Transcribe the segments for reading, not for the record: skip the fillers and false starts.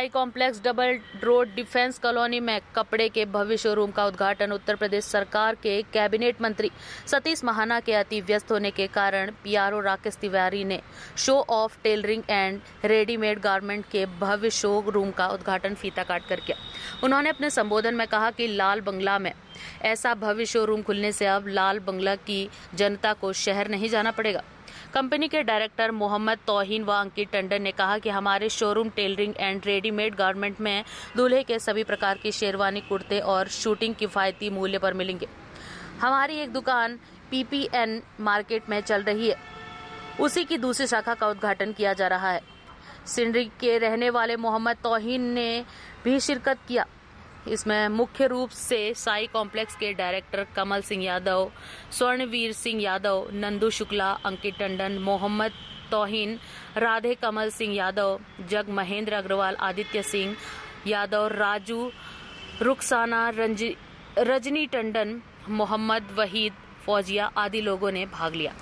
Sai complex double road defence colony में कपड़े के भव्य शोरूम का उद्घाटन उत्तर प्रदेश सरकार के कैबिनेट मंत्री सतीश महाना के अति व्यस्त होने के कारण पीआरओ राकेश तिवारी ने show off tailoring and readymade garment के भव्य शोरूम का उद्घाटन फीता काट कर किया। उन्होंने अपने संबोधन में कहा कि लाल बंगला में ऐसा भव्य शोरूम खुलने से अब लाल बंगला की जनता को शहर नहीं जाना पड़ेगा। कंपनी के डायरेक्टर मोहम्मद तौहीन व अंकित टंडन ने कहा कि हमारे showroom tailoring and readymade garment में दूल्हे के सभी प्रकार की शेरवानी, कुर्ते और शूटिंग किफायती मूल्य पर मिलेंगे। हमारी एक दुकान पीपीएन मार्केट में चल रही है, उसी की दूसरी शाखा का उद्घाटन किया जा रहा है। सिंदरी के रहने वाले मोहम्मद तौहीन ने भी शिरकत किया। इसमें मुख्य रूप से साई कॉम्प्लेक्स के डायरेक्टर कमल सिंह यादव, स्वर्णवीर सिंह यादव, नंदू शुक्ला, अंकित टंडन, मोहम्मद तौहीन, राधे कमल सिंह यादव, जग महेंद्र अग्रवाल, आदित्य सिंह यादव, राजू, रुखसाना, रजनी टंडन, मोहम्मद वहीद, फौजिया आदि लोगों ने भाग लिया।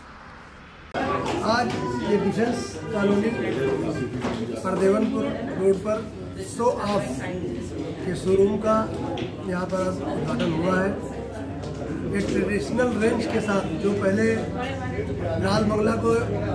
आज ये डिफेंस कॉलोनी परदेवनपुर रोड पर शो ऑफ के शोरूम का यहाँ पर उद्घाटन हुआ है। एक ट्रेडिशनल रेंज के साथ, जो पहले लाल बंगला को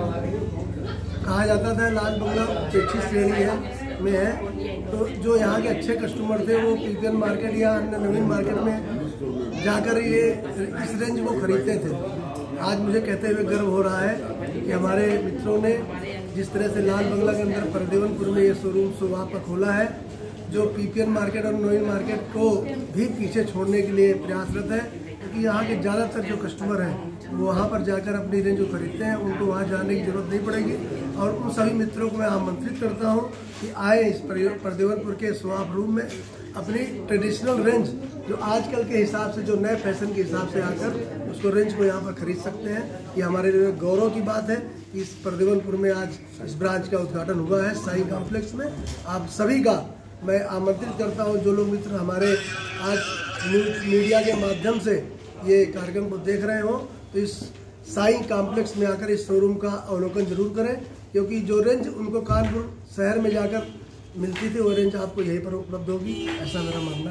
कहा जाता था, लाल बंगला अच्छी श्रेणी में है, तो जो यहाँ के अच्छे कस्टमर थे वो पीपीएन मार्केट या अन्य नवीन मार्केट में जाकर ये इस रेंज को खरीदते थे। आज मुझे कहते हुए गर्व हो रहा है कि हमारे मित्रों ने जिस तरह से लाल बंगला के अंदर परदेवनपुर में ये शोरूम सुबह पर खोला है, जो पीपीएन मार्केट और नवीन मार्केट को भी पीछे छोड़ने के लिए प्रयासरत है, क्योंकि यहाँ के ज़्यादातर जो कस्टमर हैं वो वहाँ पर जाकर अपनी रेंज जो खरीदते हैं, उनको वहाँ जाने की जरूरत नहीं पड़ेगी। और उन सभी मित्रों को मैं आमंत्रित करता हूँ कि आए इस परदेवनपुर के स्वाप रूम में अपनी ट्रेडिशनल रेंज, जो आजकल के हिसाब से, जो नए फैशन के हिसाब से आकर उसको रेंज को यहाँ पर खरीद सकते हैं। ये हमारे लिए गौरव की बात है कि इस परदेवनपुर में आज इस ब्रांच का उद्घाटन हुआ है साई कॉम्प्लेक्स में। आप सभी का मैं आमंत्रित करता हूँ, जो लोग मित्र हमारे आज मीडिया के माध्यम से ये कार्यक्रम को देख रहे हो, तो इस साई कॉम्प्लेक्स में आकर इस शोरूम का अवलोकन जरूर करें, क्योंकि जो रेंज उनको कानपुर शहर में जाकर मिलती थी वो रेंज आपको यहीं पर उपलब्ध होगी, ऐसा मेरा मानना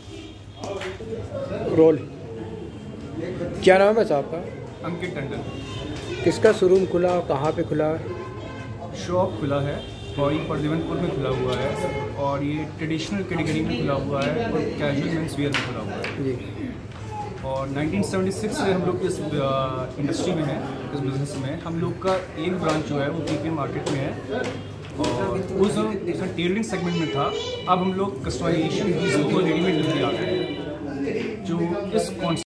है। रोल क्या नाम है साहब का? अंकित टंडन। किसका शोरूम खुला, कहाँ पे खुला? शॉप खुला है और ये परदेवनपुर में खुला हुआ है, और ये ट्रेडिशनल कैटेगरी में खुला हुआ है और कैजुअल मेंस वेयर में खुला हुआ है जी। और 1976 से हम लोग इस इंडस्ट्री में हैं, इस बिज़नेस में। हम लोग का एक ब्रांच जो है वो पीपीएन मार्केट में है, और उस टेलरिंग सेगमेंट में था। अब हम लोग कस्टमाइजेशन, रेडीमेड लेके आ गए हैं, जो इस